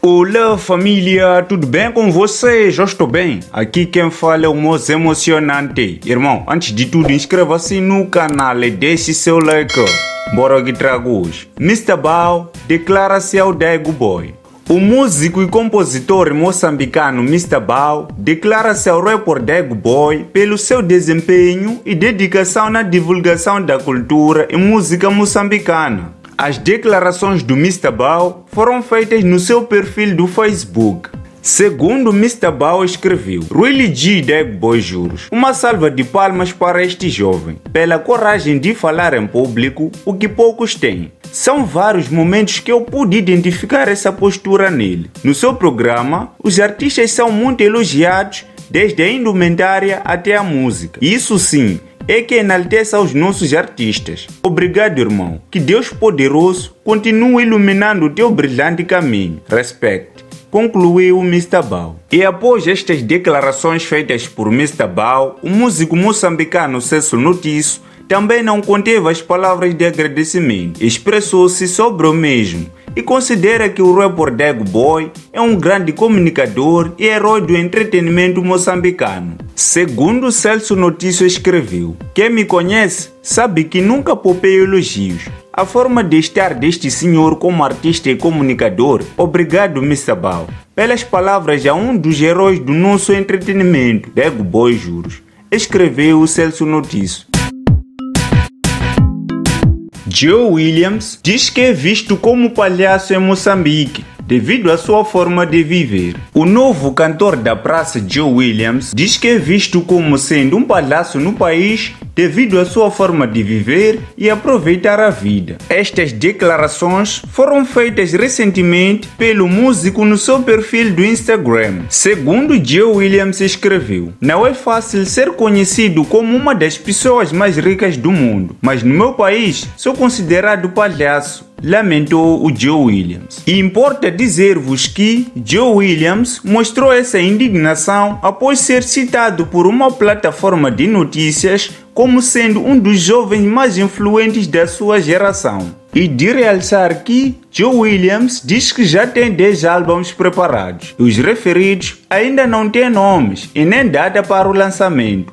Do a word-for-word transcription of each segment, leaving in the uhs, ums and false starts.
Olá família, tudo bem com vocês? Eu estou bem. Aqui quem fala é o moço emocionante. Irmão, antes de tudo inscreva-se no canal e deixe seu like. Bora que trago hoje. mister Bao declara-se ao Daegu Boy. O músico e compositor moçambicano mister Bao declara-se ao rapper Daegu Boy pelo seu desempenho e dedicação na divulgação da cultura e música moçambicana. As declarações do mister Bao foram feitas no seu perfil do Facebook. Segundo mister Bao escreveu: Really G Daegu Boy juros. Uma salva de palmas para este jovem, pela coragem de falar em público, o que poucos têm. São vários momentos que eu pude identificar essa postura nele. No seu programa, os artistas são muito elogiados, desde a indumentária até a música. Isso sim, é que enalteça os nossos artistas. Obrigado, irmão. Que Deus poderoso continue iluminando o teu brilhante caminho. Respect. Concluiu o mister Bao. E após estas declarações feitas por mister Bao, o músico moçambicano Celso Notício também não conteve as palavras de agradecimento. Expressou-se sobre o mesmo e considera que o rapper Daegu Boy é um grande comunicador e herói do entretenimento moçambicano. Segundo Celso Notício escreveu: Quem me conhece sabe que nunca poupei elogios. A forma de estar deste senhor como artista e comunicador, obrigado mister Bao, pelas palavras a um dos heróis do nosso entretenimento, Daegu Boy juros, escreveu Celso Notício. Joe Williams diz que é visto como palhaço em Moçambique, devido à sua forma de viver. O novo cantor da praça, Joe Williams, diz que é visto como sendo um palhaço no país devido à sua forma de viver e aproveitar a vida. Estas declarações foram feitas recentemente pelo músico no seu perfil do Instagram. Segundo Joe Williams escreveu: Não é fácil ser conhecido como uma das pessoas mais ricas do mundo, mas no meu país sou considerado palhaço. Lamentou o Joe Williams. E importa dizer-vos que Joe Williams mostrou essa indignação após ser citado por uma plataforma de notícias como sendo um dos jovens mais influentes da sua geração. E de realçar que Joe Williams diz que já tem dez álbuns preparados. Os referidos ainda não têm nomes e nem data para o lançamento.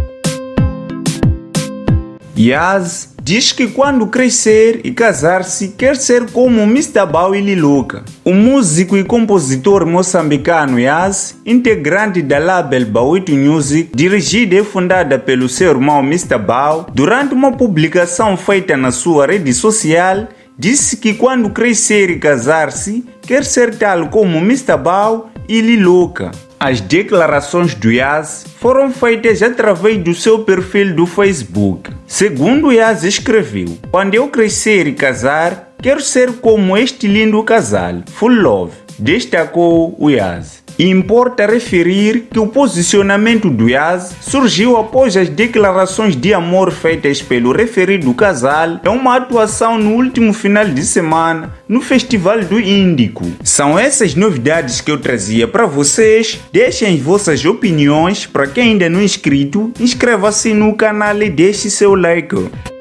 Yaz diz que quando crescer e casar-se, quer ser como mister Bao e Liluka. O músico e compositor moçambicano Yaz, integrante da label Bawito Music, dirigida e fundada pelo seu irmão mister Bao, durante uma publicação feita na sua rede social, disse que quando crescer e casar-se, quer ser tal como mister Bao e Liluka. As declarações do Yaz foram feitas através do seu perfil do Facebook. Segundo Yaz escreveu: Quando eu crescer e casar, quero ser como este lindo casal, full love, destacou o Yaz. E importa referir que o posicionamento do Yaz surgiu após as declarações de amor feitas pelo referido casal em uma atuação no último final de semana no Festival do Índico. São essas novidades que eu trazia para vocês. Deixem vossas opiniões. Para quem ainda não é inscrito, inscreva-se no canal e deixe seu like.